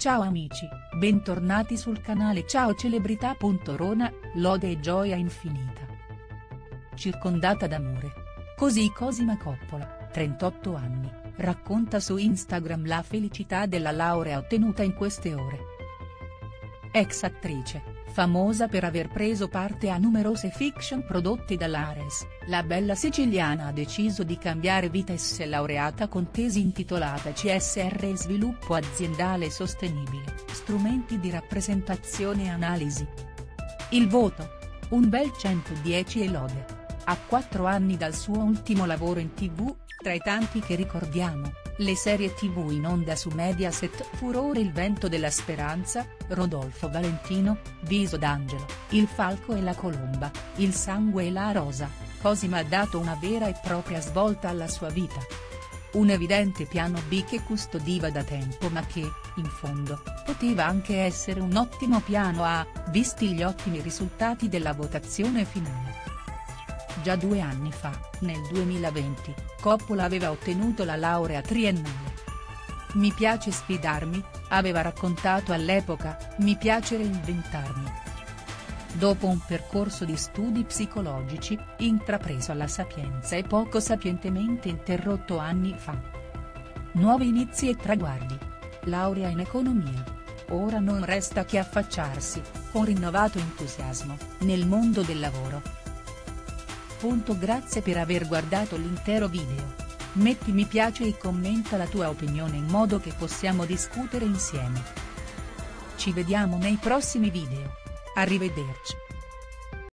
Ciao amici, bentornati sul canale Ciao Celebrità. Rona, lode e gioia infinita. Circondata d'amore. Così Cosima Coppola, 38 anni, racconta su Instagram la felicità della laurea ottenuta in queste ore. Ex attrice, famosa per aver preso parte a numerose fiction prodotte dall'Ares, la bella siciliana ha deciso di cambiare vita e si è laureata con tesi intitolata CSR e Sviluppo Aziendale Sostenibile, strumenti di rappresentazione e analisi. Il voto? Un bel 110 e lode. A 4 anni dal suo ultimo lavoro in TV, tra i tanti che ricordiamo, le serie TV in onda su Mediaset Furore, Il vento della speranza, Rodolfo Valentino, Viso d'angelo, Il falco e la colomba, Il sangue e la rosa, Cosima ha dato una vera e propria svolta alla sua vita. Un evidente piano B che custodiva da tempo ma che, in fondo, poteva anche essere un ottimo piano A, visti gli ottimi risultati della votazione finale. Già 2 anni fa, nel 2020, Coppola aveva ottenuto la laurea triennale. Mi piace sfidarmi, aveva raccontato all'epoca, mi piace reinventarmi. Dopo un percorso di studi psicologici, intrapreso alla Sapienza e poco sapientemente interrotto anni fa. Nuovi inizi e traguardi. Laurea in economia. Ora non resta che affacciarsi, con rinnovato entusiasmo, nel mondo del lavoro. Grazie per aver guardato l'intero video. Metti mi piace e commenta la tua opinione in modo che possiamo discutere insieme. Ci vediamo nei prossimi video. Arrivederci.